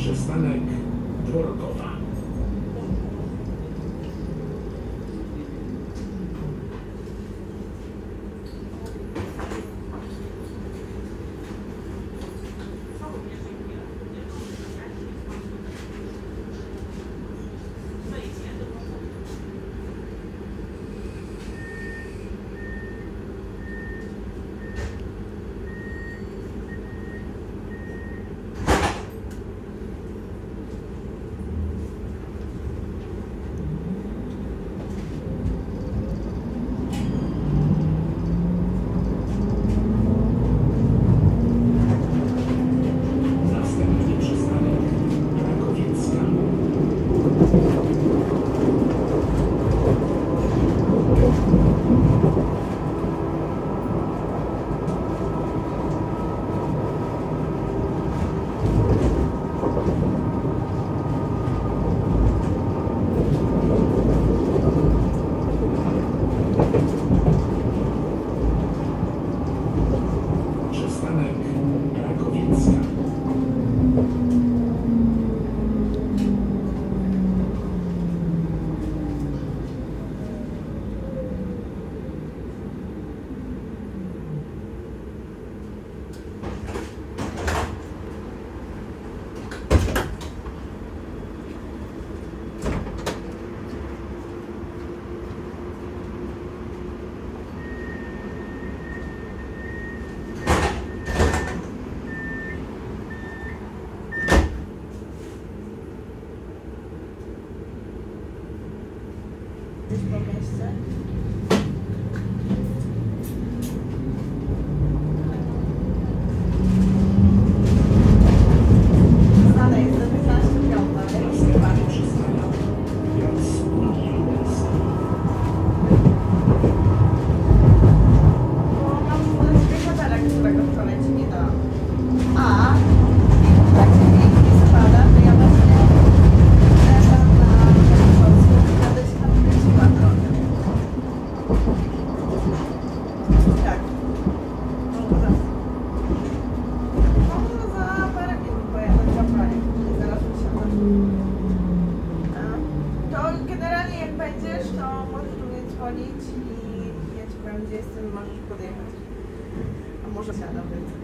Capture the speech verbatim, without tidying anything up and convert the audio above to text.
Przystanek Dworkowa. Gdzieś po mieście. Znane jest do piętnaście piąta. Następny przystanek Piast Milianowska. Bo mam sobie hotelek, którego wczoraj ci nie dałam. A jak się pięknie spada, to ja właśnie leżę na Polsce, będę się tam kręciła trochę. Tak. No zaraz. No za parę minut pojadę w kampanię. Zaraz usiądę. To generalnie jak będziesz, to możesz do mnie dzwonić i ja ci powiem, gdzie jestem, możesz podjechać. A może siadam, więc...